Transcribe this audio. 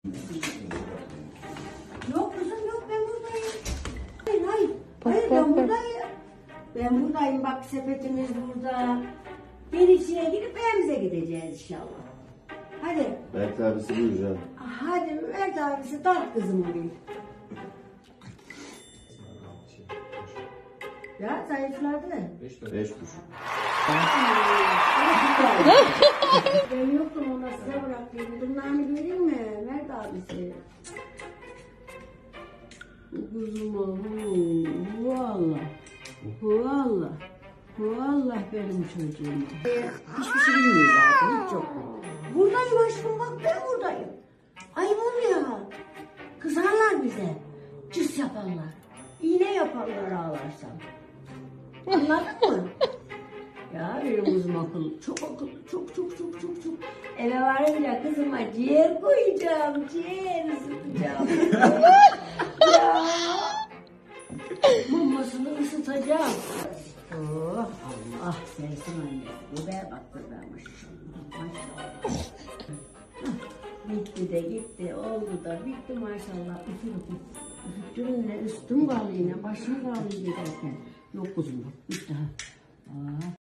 Yok kızım yok, ben buradayım. Hayır ben buradayım. Ben buradayım, bak sepetimiz burada. Ben içine girip evimize gideceğiz inşallah. Hadi. Mert abisi buyur canım. Hadi Mert abisi tart kızımı bir. Ya zayıfladı. 5,5. Ben yoktum, ona size bıraktım. Bunlarını vereyim mi Mert abisi? Kuzuma Vallahi benim çocuğum. Hiçbir şey bilmiyor zaten, hiç yok. Buradayım aşkım, bak ben buradayım. Ayıp oluyor. Kızarlar bize. Cıs yaparlar. İğne yaparlar ağlarsam. Anladın mı? Ya benim kızım akıllı. Çok akıllı. Çok. Eve varınca kızıma ciğer koyacağım. Ciğer ısıtacağım. Ya. Mamasını ısıtacağım. Oh Allah sevsin anne. Bu be baktırdamış. Maşallah. Bitti de gitti, oldu da bitti maşallah. Üfüttürünle üstüm bağlı yine, başım bağlı giderken. Yok kuzum, bitti ha.